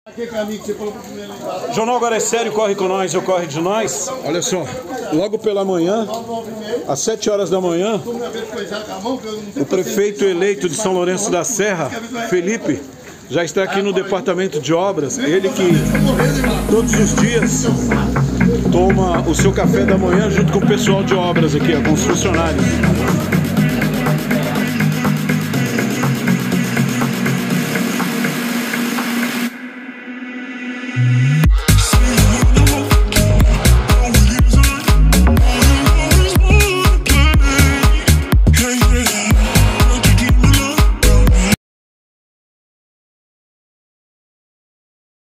Jornal Agora é Sério, corre com nós, ou corre de nós. Olha só, logo pela manhã, às 7 horas da manhã, o prefeito eleito de São Lourenço da Serra, Felipe, já está aqui no departamento de obras. Ele que todos os dias toma o seu café da manhã junto com o pessoal de obras aqui, com os funcionários.